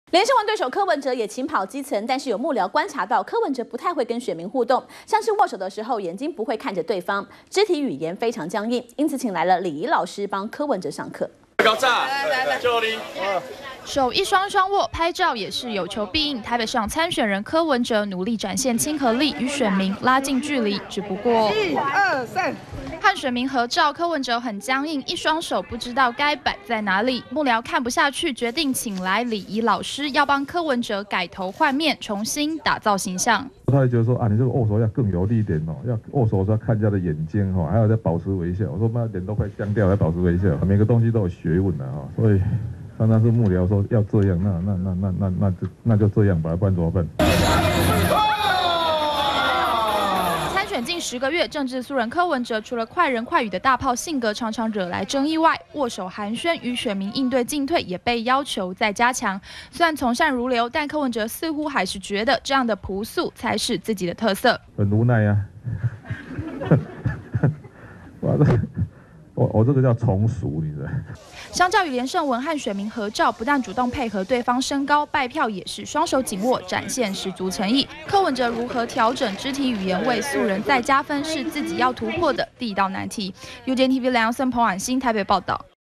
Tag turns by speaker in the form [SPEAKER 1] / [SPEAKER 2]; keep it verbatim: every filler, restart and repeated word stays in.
[SPEAKER 1] 连胜文对手柯文哲也勤跑基层，但是有幕僚观察到柯文哲不太会跟选民互动，像是握手的时候眼睛不会看着对方，肢体语言非常僵硬，因此请来了礼仪老师帮柯文哲上课。
[SPEAKER 2] 高炸，来来来，就你。
[SPEAKER 3] 手一双双握，拍照也是有求必应。台北市长参选人柯文哲努力展现亲和力，与选民拉近距离。只不过，
[SPEAKER 4] 一二三，
[SPEAKER 3] 和选民合照，柯文哲很僵硬，一双手不知道该摆在哪里。幕僚看不下去，决定请来礼仪老师，要帮柯文哲改头换面，重新打造形象。
[SPEAKER 5] 他会觉得说啊，你这个握手要更有力一点哦，要握手的时候看人家的眼睛哈，还要再保持微笑。我说妈，脸都快僵掉，还保持微笑，每个东西都有学问的哈，所以。常常是幕僚说要这样，那那那那那那就那就这样吧，不然怎么办？
[SPEAKER 3] 参选近十个月，政治素人柯文哲除了快人快语的大炮性格常常惹来争议外，握手寒暄与选民应对进退也被要求再加强。虽然从善如流，但柯文哲似乎还是觉得这样的朴素才是自己的特色。
[SPEAKER 5] 很无奈呀、啊。我我这个叫从俗，你知道。
[SPEAKER 3] 相较于连胜文和选民合照，不但主动配合对方升高拜票，也是双手紧握，展现十足诚意。柯文哲如何调整肢体语言为素人再加分，是自己要突破的第一道难题。U J N T V 梁耀森、彭婉欣台北报道。